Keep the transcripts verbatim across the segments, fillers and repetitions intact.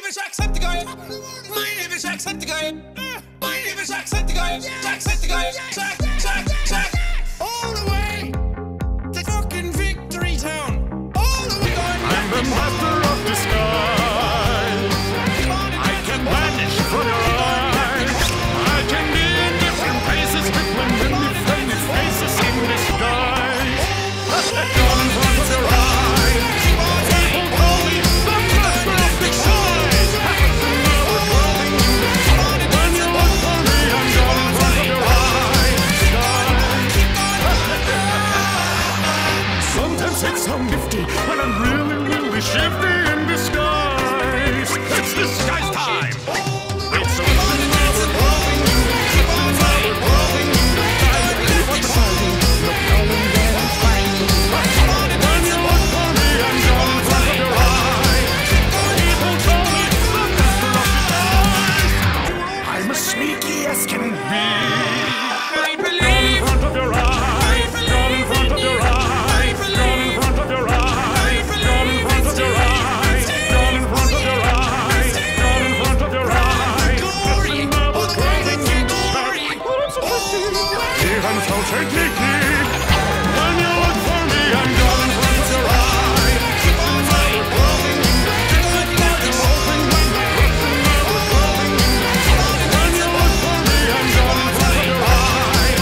name is Jacksepticeye. My name is Jacksepticeye. My name is Jacksepticeye. Jacksepticeye. Jack, Jack, Jack. All the way to fucking Victory Town. All the way. I'm the master of disguise. I can vanish from your eyes. I can be in different places with many friendly faces in disguise. Down in front of your eyes. People call me the master of disguise. When you look for me, I'm down in front of your eyes. Sometimes it's so nifty when I'm really, really shifty in disguise. It's disguise time. It's so I'm as sneaky as can be. I believe. In front of your eyes. Down in front of your eyes. Down in front of your eyes. Down in front of your eyes. Down in front of your eyes. Down in front of your eyes. Glory. Oh, glory, glory. Even so technique. When you look for me, I'm down in front of your eyes. When you look for me, I'm down in front of your eyes.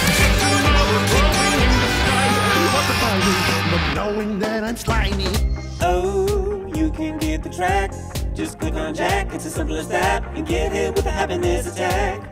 What about you? But knowing that I'm slimy. Oh, you can get the track. Just click on Jack, it's as simple as that. And get hit with a happiness attack.